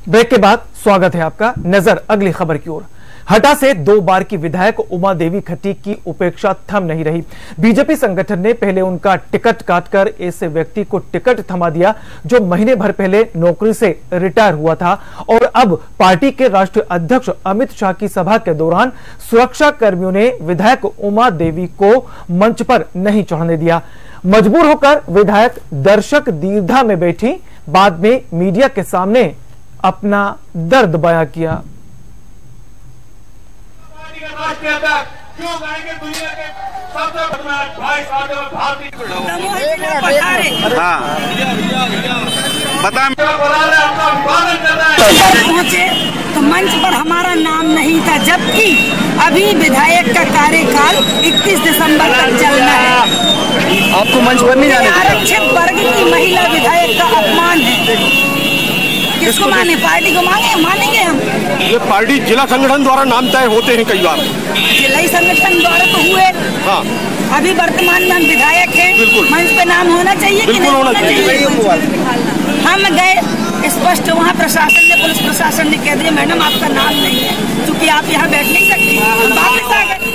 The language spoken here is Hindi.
ब्रेक के बाद स्वागत है आपका। नजर अगली खबर की ओर। हटा से 2 बार की विधायक उमा देवी खटीक की उपेक्षा थम नहीं रही। बीजेपी संगठन ने पहले उनका टिकट काटकर ऐसे व्यक्ति को टिकट थमा दिया जो महीने भर पहले नौकरी से रिटायर हुआ था, और अब पार्टी के राष्ट्रीय अध्यक्ष अमित शाह की सभा के दौरान सुरक्षा कर्मियों ने विधायक उमा देवी को मंच पर नहीं चढ़ने दिया। मजबूर होकर विधायक दर्शक दीर्घा में बैठी, बाद में मीडिया के सामने अपना दर्द बयां किया। पहुंचे तो मंच पर हमारा नाम नहीं था, जबकि अभी विधायक का कार्यकाल 31 दिसंबर तक चलना है। आपको मंच पर नहीं जाने? आरक्षित वर्ग की महिला विधायक का अपमान है। किसको माने? पार्टी को मानेंगे हम? ये पार्टी जिला संगठन द्वारा नाम तय होते हैं कई बार। जिला संगठन द्वारा तो हुए। हाँ, अभी वर्तमान में हम विधायक हैं, मंच पे नाम होना चाहिए कि नहीं होना चाहिए? हम गए स्पष्ट, वहाँ प्रशासन ने, पुलिस प्रशासन ने कह दिया मैडम आपका नाम नहीं है, क्योंकि आप यहाँ बैठ नहीं सकती। वापस आ गए।